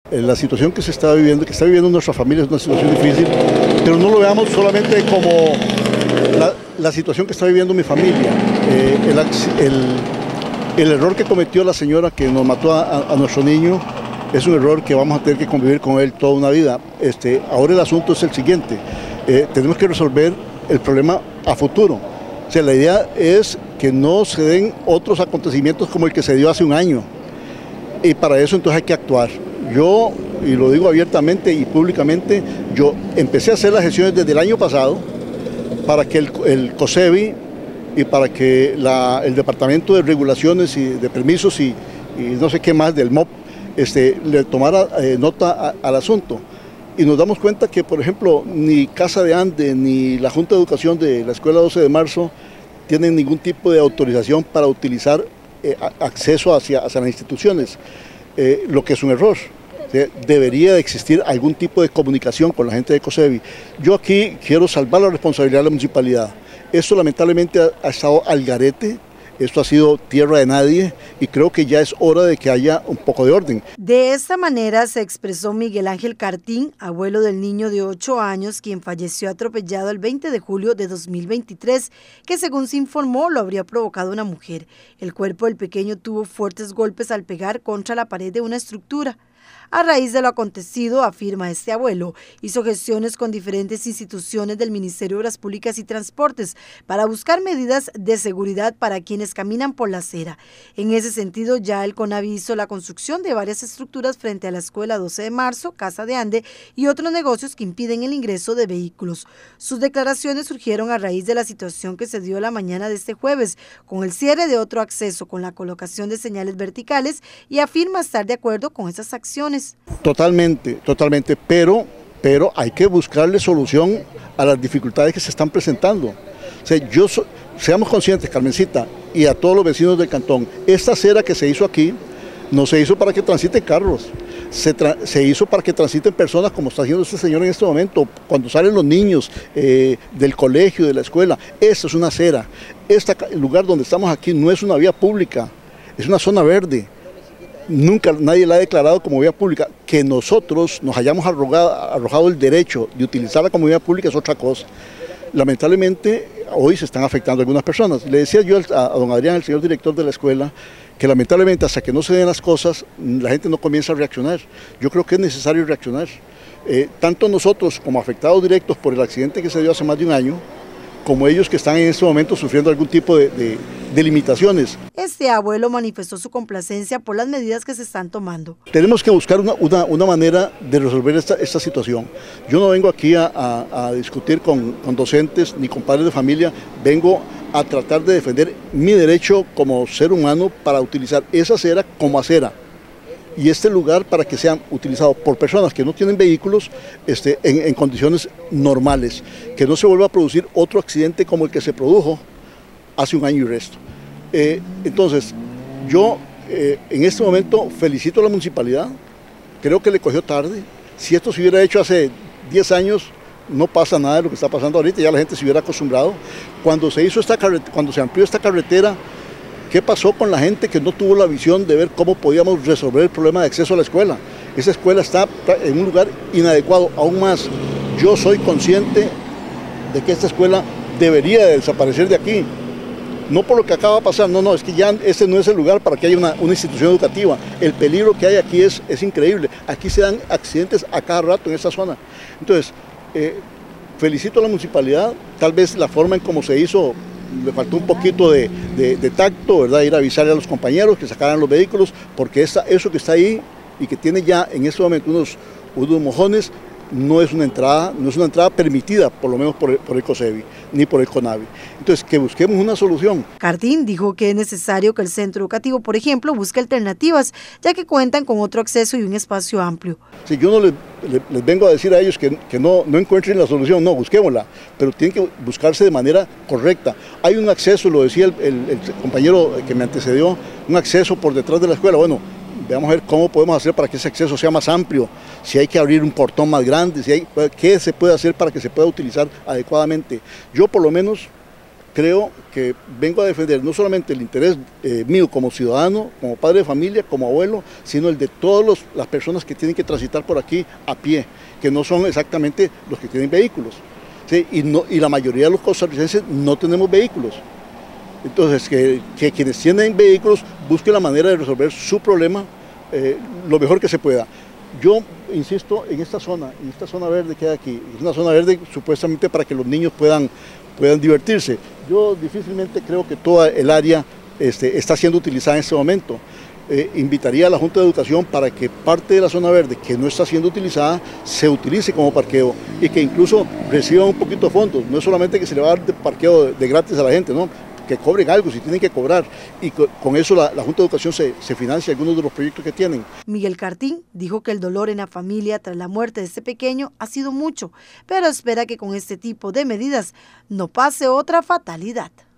La situación que se está viviendo, que está viviendo nuestra familia, es una situación difícil, pero no lo veamos solamente como la situación que está viviendo mi familia. El error que cometió la señora que nos mató a nuestro niño es un error que vamos a tener que convivir con él toda una vida. Ahora el asunto es el siguiente, tenemos que resolver el problema a futuro. O sea, la idea es que no se den otros acontecimientos como el que se dio hace un año, y para eso entonces hay que actuar. Yo, y lo digo abiertamente y públicamente, yo empecé a hacer las gestiones desde el año pasado para que el COSEBI y para que el Departamento de Regulaciones y de Permisos y no sé qué más del MOP le tomara nota al asunto. Y nos damos cuenta que, por ejemplo, ni Casa de Ande ni la Junta de Educación de la Escuela 12 de Marzo tienen ningún tipo de autorización para utilizar acceso hacia las instituciones, lo que es un error. Debería de existir algún tipo de comunicación con la gente de COSEBI. Yo aquí quiero salvar la responsabilidad de la municipalidad. Esto lamentablemente ha estado al garete, esto ha sido tierra de nadie y creo que ya es hora de que haya un poco de orden. De esta manera se expresó Miguel Ángel Cartín, abuelo del niño de 8 años, quien falleció atropellado el 20 de julio de 2023, que según se informó lo habría provocado una mujer. El cuerpo del pequeño tuvo fuertes golpes al pegar contra la pared de una estructura. A raíz de lo acontecido, afirma este abuelo, hizo gestiones con diferentes instituciones del Ministerio de Obras Públicas y Transportes para buscar medidas de seguridad para quienes caminan por la acera. En ese sentido, ya el CONAVI hizo la construcción de varias estructuras frente a la Escuela 12 de Marzo, Casa de Ande y otros negocios que impiden el ingreso de vehículos. Sus declaraciones surgieron a raíz de la situación que se dio la mañana de este jueves, con el cierre de otro acceso con la colocación de señales verticales, y afirma estar de acuerdo con esas acciones. Totalmente, pero hay que buscarle solución a las dificultades que se están presentando. O sea, seamos conscientes, Carmencita, y a todos los vecinos del cantón, esta acera que se hizo aquí no se hizo para que transiten carros, se hizo para que transiten personas, como está haciendo este señor en este momento, cuando salen los niños del colegio, de la escuela. Esta es una acera, el lugar donde estamos aquí no es una vía pública, es una zona verde. Nunca nadie la ha declarado como vía pública. Que nosotros nos hayamos arrojado el derecho de utilizarla como vía pública es otra cosa. Lamentablemente hoy se están afectando algunas personas. Le decía yo a don Adrián, el señor director de la escuela, que lamentablemente hasta que no se den las cosas, la gente no comienza a reaccionar. Yo creo que es necesario reaccionar. Tanto nosotros como afectados directos por el accidente que se dio hace más de un año, como ellos que están en este momento sufriendo algún tipo de limitaciones. Este abuelo manifestó su complacencia por las medidas que se están tomando. Tenemos que buscar una manera de resolver esta situación. Yo no vengo aquí a discutir con docentes ni con padres de familia, vengo a tratar de defender mi derecho como ser humano para utilizar esa acera como acera. Y este lugar para que sean utilizados por personas que no tienen vehículos en condiciones normales, que no se vuelva a producir otro accidente como el que se produjo hace un año y resto. Entonces, yo en este momento felicito a la municipalidad, creo que le cogió tarde. Si esto se hubiera hecho hace 10 años, no pasa nada de lo que está pasando ahorita, ya la gente se hubiera acostumbrado. Cuando se amplió esta carretera, ¿qué pasó con la gente que no tuvo la visión de ver cómo podíamos resolver el problema de acceso a la escuela? Esa escuela está en un lugar inadecuado. Aún más, yo soy consciente de que esta escuela debería de desaparecer de aquí. No por lo que acaba de pasar, no, es que ya este no es el lugar para que haya una institución educativa. El peligro que hay aquí es increíble. Aquí se dan accidentes a cada rato en esta zona. Entonces, felicito a la municipalidad, tal vez la forma en cómo se hizo, le faltó un poquito de tacto, ¿verdad? Ir a avisarle a los compañeros que sacaran los vehículos, porque eso que está ahí y que tiene ya en este momento unos mojones, no es una entrada permitida, por lo menos por el COSEBI, ni por el CONAVI. Entonces, que busquemos una solución. Cartín dijo que es necesario que el centro educativo, por ejemplo, busque alternativas, ya que cuentan con otro acceso y un espacio amplio. Si yo no les vengo a decir a ellos que no encuentren la solución, no, busquémosla, pero tiene que buscarse de manera correcta. Hay un acceso, lo decía el compañero que me antecedió, un acceso por detrás de la escuela. Bueno, veamos a ver cómo podemos hacer para que ese acceso sea más amplio, si hay que abrir un portón más grande, qué se puede hacer para que se pueda utilizar adecuadamente. Yo por lo menos creo que vengo a defender no solamente el interés mío como ciudadano, como padre de familia, como abuelo, sino el de todas las personas que tienen que transitar por aquí a pie, que no son exactamente los que tienen vehículos. ¿Sí? Y la mayoría de los costarricenses no tenemos vehículos. Entonces, que quienes tienen vehículos busquen la manera de resolver su problema lo mejor que se pueda. Yo insisto en esta zona verde que hay aquí, es una zona verde supuestamente para que los niños puedan divertirse. Yo difícilmente creo que toda el área está siendo utilizada en este momento. Invitaría a la Junta de Educación para que parte de la zona verde que no está siendo utilizada se utilice como parqueo y que incluso reciban un poquito de fondos. No es solamente que se le va a dar de parqueo de gratis a la gente, ¿no? Que cobren algo si tienen que cobrar y con eso la Junta de Educación se financia algunos de los proyectos que tienen. Miguel Cartín dijo que el dolor en la familia tras la muerte de este pequeño ha sido mucho, pero espera que con este tipo de medidas no pase otra fatalidad.